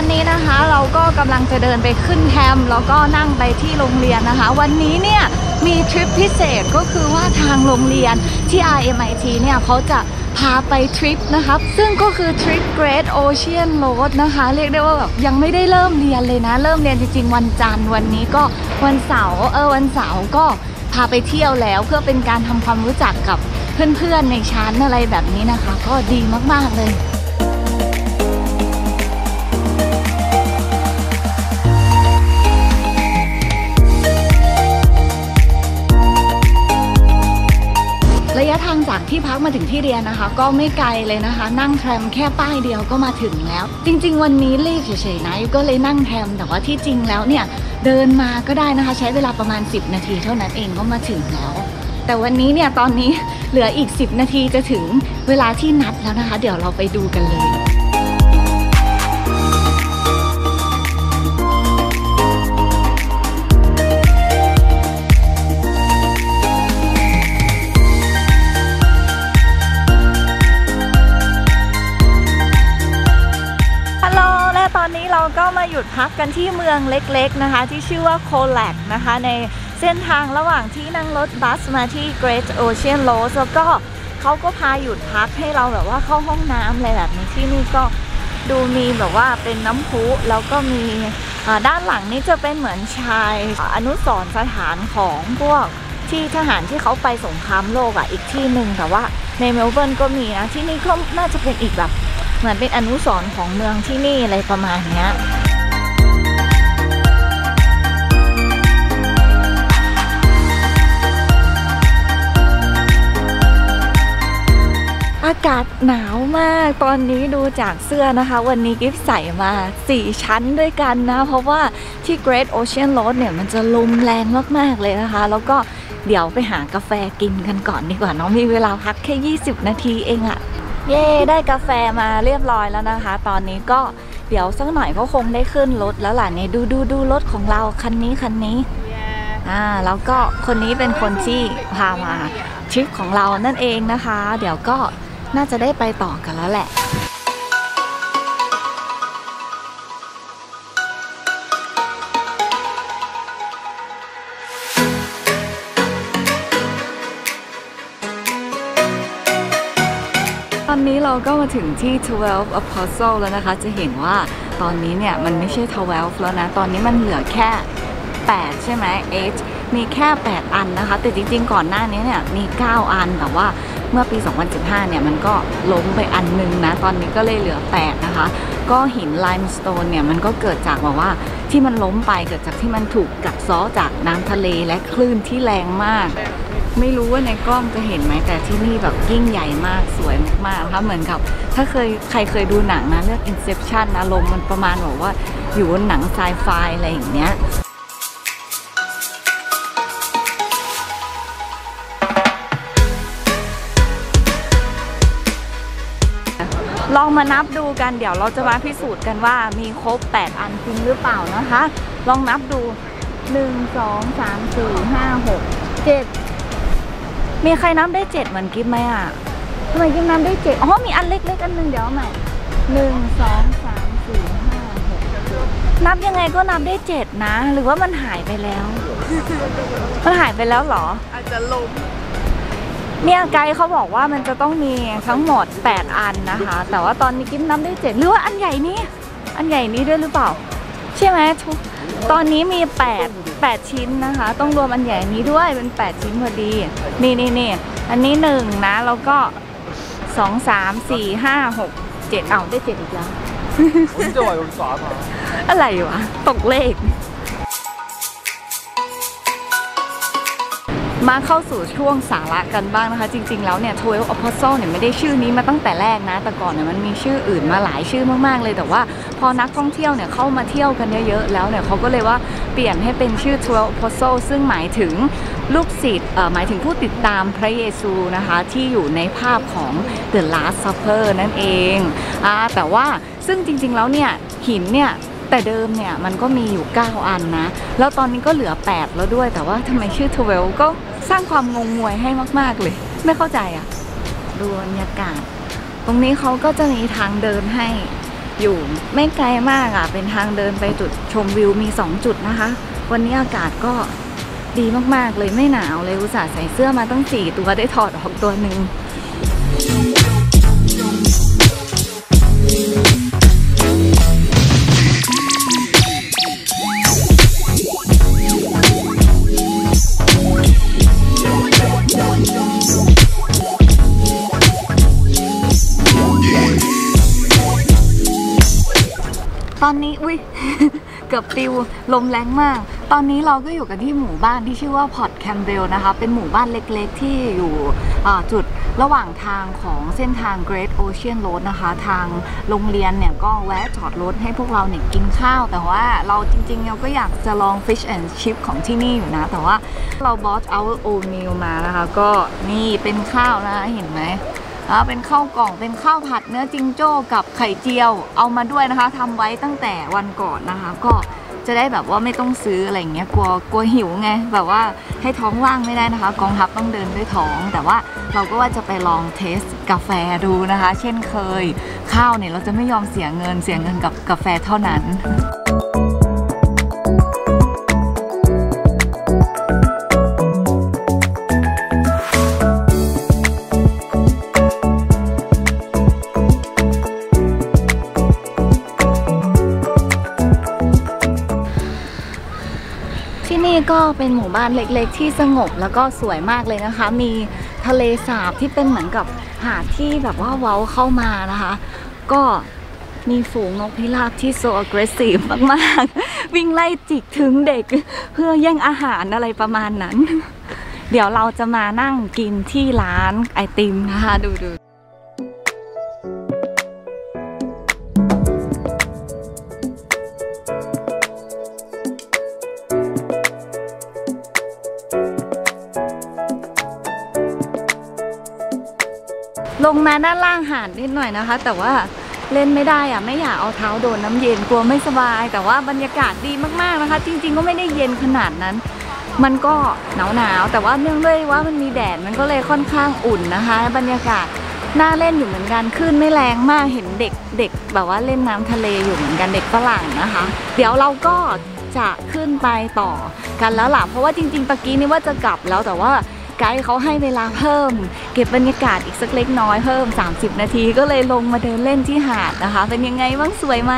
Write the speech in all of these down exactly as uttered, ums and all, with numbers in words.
อนนี้นะคะเราก็กำลังจะเดินไปขึ้นแทมแล้วก็นั่งไปที่โรงเรียนนะคะวันนี้เนี่ยมีทริปพิเศษก็คือว่าทางโรงเรียนที่ อาร์ เอ็ม ไอ ที เนี่ยเขาจะพาไปทริปนะคะซึ่งก็คือทริป Great Ocean Road นะคะเรียกได้ว่าแบบยังไม่ได้เริ่มเรียนเลยนะเริ่มเรียนจริงๆวันจันทร์วันนี้ก็วันเสาร์เออวันเสาร์ก็พาไปเที่ยวแล้วเพื่อเป็นการทำความรู้จักกับเพื่อนๆในชั้นอะไรแบบนี้นะคะก็ดีมากๆเลยระยะทางจากที่พักมาถึงที่เรียนนะคะก็ไม่ไกลเลยนะคะนั่งแทรมแค่ป้ายเดียวก็มาถึงแล้วจริงๆวันนี้รีบเฉยๆนะก็เลยนั่งแทรมแต่ว่าที่จริงแล้วเนี่ยเดินมาก็ได้นะคะใช้เวลาประมาณสิบนาทีเท่านั้นเองก็มาถึงแล้วแต่วันนี้เนี่ยตอนนี้เหลืออีกสิบนาทีจะถึงเวลาที่นัดแล้วนะคะเดี๋ยวเราไปดูกันเลยตอนนี้เราก็มาหยุดพักกันที่เมืองเล็กๆนะคะที่ชื่อว่าโคแลกนะคะในเส้นทางระหว่างที่นั่งรถบัสมาที่ Great Ocean Road แล้วก็เขาก็พาหยุดพักให้เราแบบว่าเข้าห้องน้ำอะไรแบบนี้ที่นี่ก็ดูมีแบบว่าเป็นน้ำพุแล้วก็มีด้านหลังนี้จะเป็นเหมือนชายอนุสรณ์สถานของพวกที่ทหารที่เขาไปสงครามโลกอ่ะอีกที่หนึ่งแต่ว่าในเมลเบิร์นก็มีนะที่นี่ก็น่าจะเป็นอีกแบบเหมือนเป็นอนุสรณ์ของเมืองที่นี่อะไรประมาณนี้อากาศหนาวมากตอนนี้ดูจากเสื้อนะคะวันนี้กิฟใส่มาสี่ชั้นด้วยกันนะเพราะว่าที่ Great Ocean Road เนี่ยมันจะลมแรงมากๆเลยนะคะแล้วก็เดี๋ยวไปหากาแฟกินกันก่อนดีกว่าน้องมีเวลาพักแค่ยี่สิบนาทีเองอะเย่ได้กาแฟมาเรียบร้อยแล้วนะคะตอนนี้ก็เดี๋ยวสักหน่อยก็คงได้ขึ้นรถแล้วล่ะเนี่ยดูดูดูรถของเราคันนี้คันนี้ yeah. อ่าแล้วก็คนนี้เป็นคนที่พามาทริปของเรานั่นเองนะคะเดี๋ยวก็น่าจะได้ไปต่อกันแล้วแหละตอนนี้เราก็มาถึงที่ twelve Apostles แล้วนะคะจะเห็นว่าตอนนี้เนี่ยมันไม่ใช่twelveแล้วนะตอนนี้มันเหลือแค่แปดใช่ไหม eight มีแค่แปดอันนะคะแต่จริงๆก่อนหน้านี้เนี่ยมีเก้าอันแต่ว่าเมื่อปีสองพันสิบห้าเนี่ยมันก็ล้มไปอันนึงนะตอนนี้ก็เลยเหลือแปดนะคะก็หินไลม์สโตนเนี่ยมันก็เกิดจากแบบว่าที่มันล้มไปเกิดจากที่มันถูกกัดเซาะจากน้ำทะเลและคลื่นที่แรงมากไม่รู้ว่าในกล้องจะเห็นไหมแต่ที่นี่แบบยิ่งใหญ่มากสวยมากๆนะคะเหมือนกับถ้าเคยใครเคยดูหนังนะเรื่อง Inception นะลมมันประมาณแบบว่าอยู่บนหนังไซไฟอะไรอย่างเงี้ยลองมานับดูกันเดี๋ยวเราจะมาพิสูจน์กันว่ามีครบแปดอันจริงหรือเปล่านะคะลองนับดูหนึ่ง สอง สาม สี่ ห้า หก เจ็ดมีใครนับได้เจ็ดเหมือนกิ๊บไหมอ่ะทำไมกิ๊บนับได้เจ็ดอ๋อมีอันเล็กๆอันหนึ่งเดี๋ยวใหม่หนึ่ง สอง สาม สี่ ห้า หกนับยังไงก็นับได้เจ็ดนะหรือว่ามันหายไปแล้วมันหายไปแล้วเหรออาจจะล้มเนี่ยไกด์เขาบอกว่ามันจะต้องมีทั้งหมดแปดอันนะคะแต่ว่าตอนนี้กิ๊บนับได้เจ็ดหรือว่าอันใหญ่นี้อันใหญ่นี้ด้วยหรือเปล่าใช่ไหมตอนนี้มีแปด แปดชิ้นนะคะต้องรวมอันใหญ่นี้ด้วยเป็นแปดชิ้นพอดีนี่นี่นี่อันนี้หนึ่งนะแล้วก็สอง สาม สี่ ห้า หก เจ็ดเอาได้เจ็ดอีกแล้วอะไรวะตกเลขมาเข้าสู่ช่วงสาระกันบ้างนะคะจริงๆแล้วเนี่ย twelve Apostles เนี่ยไม่ได้ชื่อนี้มาตั้งแต่แรกนะแต่ก่อนเนี่ยมันมีชื่ออื่นมาหลายชื่อมากๆเลยแต่ว่าพอนักท่องเที่ยวเนี่ยเข้ามาเที่ยวกันเยอะๆแล้วเนี่ยเขาก็เลยว่าเปลี่ยนให้เป็นชื่อ twelve Apostles ซึ่งหมายถึงลูกศิษย์เอ่อหมายถึงผู้ติดตามพระเยซูนะคะที่อยู่ในภาพของ The Last Supper นั่นเองอ่าแต่ว่าซึ่งจริงๆแล้วเนี่ยหินเนี่ยแต่เดิมเนี่ยมันก็มีอยู่เก้าอันนะแล้วตอนนี้ก็เหลือแปดแล้วด้วยแต่ว่าทำไมชื่อtwelveก็สร้างความงงงวยให้มากๆเลยไม่เข้าใจอ่ะดูบรรยากาศตรงนี้เขาก็จะมีทางเดินให้อยู่ไม่ไกลมากอ่ะเป็นทางเดินไปจุดชมวิวมีสองจุดนะคะวันนี้อากาศก็ดีมากๆเลยไม่หนาวเลยอุตส่าห์ใส่เสื้อมาตั้งสี่ตัวได้ถอดออกตัวหนึ่งตอนนี้อุ้ย เกือบปิวลมแรงมากตอนนี้เราก็อยู่กันที่หมู่บ้านที่ชื่อว่าพอร์ตแคมเบลนะคะเป็นหมู่บ้านเล็กๆที่อยู่จุดระหว่างทางของเส้นทาง Great Ocean Road นะคะทางโรงเรียนเนี่ยก็แวะจอดรถให้พวกเราเนี่ยกินข้าวแต่ว่าเราจริงๆเราก็อยากจะลอง Fish and Chip ของที่นี่อยู่นะแต่ว่าเรา bought our own meal มานะคะก็นี่เป็นข้าวนะเห็นไหมเป็นข้าวกล่องเป็นข้าวผัดเนื้อจิงโจ้กับไข่เจียวเอามาด้วยนะคะทำไว้ตั้งแต่วันก่อนนะคะก็จะได้แบบว่าไม่ต้องซื้ออะไรเงี้ยกลัวกลัวหิวไงแบบว่าให้ท้องว่างไม่ได้นะคะกองทัพต้องเดินด้วยท้องแต่ว่าเราก็ว่าจะไปลองเทสกาแฟดูนะคะเช่นเคยข้าวเนี่ยเราจะไม่ยอมเสียเงินเสียเงินกับกาแฟเท่านั้นที่นี่ก็เป็นหมู่บ้านเล็กๆที่สงบแล้วก็สวยมากเลยนะคะมีทะเลสาบที่เป็นเหมือนกับหาดที่แบบว่าเว้าเข้ามานะคะก็มีฝูงนกพิราบที่ so aggressive มากๆวิ่งไล่จิกถึงเด็กเพื่อแย่งอาหารอะไรประมาณนั้นเดี๋ยวเราจะมานั่งกินที่ร้านไอติมนะคะดูดูลงมาด้านล่างหาดนิดหน่อยนะคะแต่ว่าเล่นไม่ได้อะไม่อยากเอาเท้าโดนน้ำเย็นกลัวไม่สบายแต่ว่าบรรยากาศดีมากๆนะคะจริงๆก็ไม่ได้เย็นขนาดนั้นมันก็หนาวๆแต่ว่าเนื่องด้วยว่ามันมีแดดมันก็เลยค่อนข้างอุ่นนะคะบรรยากาศน่าเล่นอยู่เหมือนกันคลื่นไม่แรงมากเห็นเด็กเด็กแบบว่าเล่นน้ำทะเลอยู่เหมือนกันเด็กฝรั่งนะคะเดี๋ยวเราก็จะขึ้นไปต่อกันแล้วล่ะเพราะว่าจริงๆตะกี้นี่ว่าจะกลับแล้วแต่ว่าไกด์เขาให้เวลาเพิ่มเก็บบรรยากาศอีกสักเล็กน้อยเพิ่มสามสิบนาทีก็เลยลงมาเดินเล่นที่หาดนะคะเป็นยังไงบ้างสวยไหม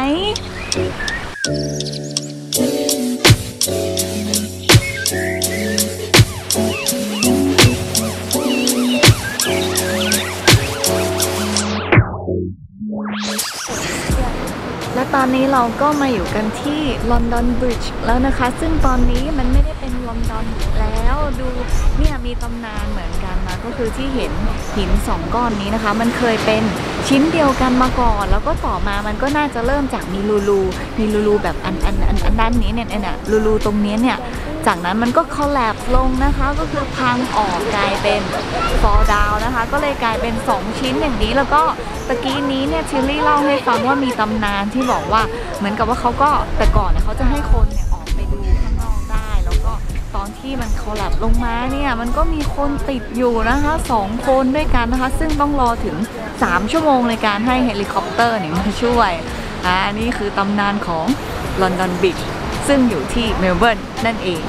และตอนนี้เราก็มาอยู่กันที่ลอนดอนบริดจ์แล้วนะคะซึ่งตอนนี้มันไม่ได้เป็นลอนดอนแล้วดูเนี่ยมีตำนานเหมือนกันนะก็คือที่เห็นหินสองก้อนนี้นะคะมันเคยเป็นชิ้นเดียวกันมาก่อนแล้วก็ต่อมามันก็น่าจะเริ่มจากมีรูรูมีรูรูแบบอันอันอันอันด้านนี้เนี่ยเนี่ยรูรูตรงนี้เนี่ยจากนั้นมันก็คอลแลปลงนะคะก็คือพังออกกลายเป็นฟอลดาวนะคะก็เลยกลายเป็นสองชิ้นอย่างนี้แล้วก็ตะกี้นี้เนี่ยชิลลี่เล่าให้ฟังว่ามีตำนานที่บอกว่าเหมือนกับว่าเขาก็แต่ก่อนเนี่ยเขาจะให้คนเนี่ยออกไปดูข้างนอกได้แล้วก็ตอนที่มันคอลแลปลงมาเนี่ยมันก็มีคนติดอยู่นะคะสองคนด้วยกันนะคะซึ่งต้องรอถึงสามชั่วโมงในการให้เฮลิคอปเตอร์เนี่ยมาช่วยอ่านี่คือตำนานของลอนดอนบริดจ์ซึ่งอยู่ที่เมลเบิร์นนั่นเอง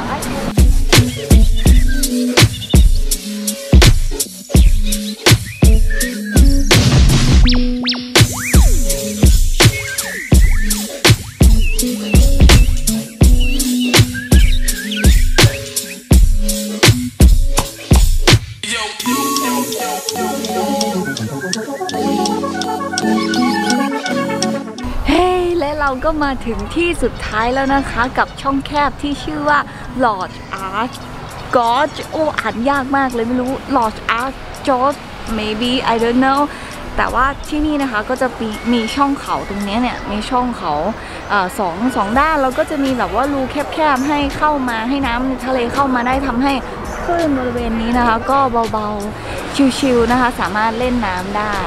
เราก็มาถึงที่สุดท้ายแล้วนะคะกับช่องแคบที่ชื่อว่า Lodge Arch Gorge โอ้อ่านยากมากเลยไม่รู้ Lodge Arch Gorge maybe I don't know แต่ว่าที่นี่นะคะก็จะมีมีช่องเขาตรงนี้เนี่ยมีช่องเขาเอ่อสองสองด้านแล้วก็จะมีแบบว่ารูแคบๆให้เข้ามาให้น้ำทะเลเข้ามาได้ทำให้คลื่นบริเวณนี้นะคะก็เบาๆชิลๆนะคะสามารถเล่นน้ำได้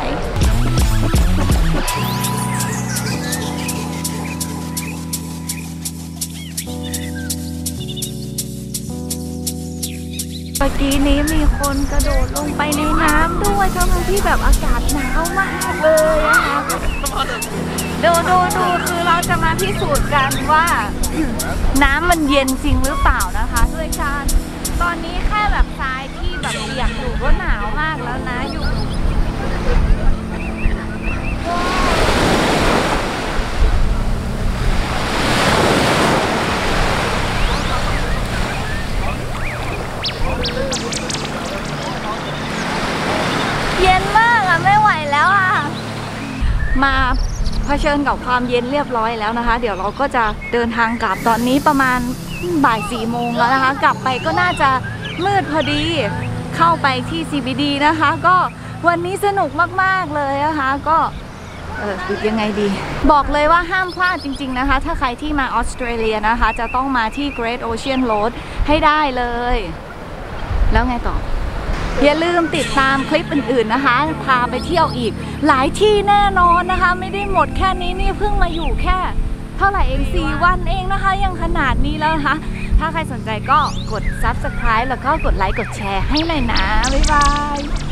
เมื่อกี้นี้มีคนกระโดดลงไปในน้ำด้วยทั้งที่แบบอากาศหนาวมากเลยนะคะดูดูดูคือเราจะมาพิสูจน์กันว่า น้ำมันเย็นจริงหรือเปล่านะคะด้วยการตอนนี้แค่แบบทรายที่แบบเปียกอยู่ก็หนาวมากแล้วนะอยู่เย็นมากอ่ะไม่ไหวแล้วอ่ะมาเผชิญกับความเย็นเรียบร้อยแล้วนะคะเดี๋ยวเราก็จะเดินทางกลับตอนนี้ประมาณบ่ายสี่โมงแล้วนะคะกลับไปก็น่าจะมืดพอดีเข้าไปที่ ซี บี ดี นะคะก็วันนี้สนุกมากๆเลยนะคะก็เออยังไงดีบอกเลยว่าห้ามพลาดจริงๆนะคะถ้าใครที่มาออสเตรเลียนะคะจะต้องมาที่ Great Ocean Road ให้ได้เลยแล้วไงต่ออย่าลืมติดตามคลิปอื่นๆนะคะพาไปเที่ยวอีกหลายที่แน่นอนนะคะไม่ได้หมดแค่นี้นี่เพิ่งมาอยู่แค่เท่าไหร่เองสี่วันเองนะคะยังขนาดนี้แล้วนะคะถ้าใครสนใจก็กด ซับสไครบ์ แล้วก็กดไลค์กดแชร์ให้หน่อยนะบ๊ายบาย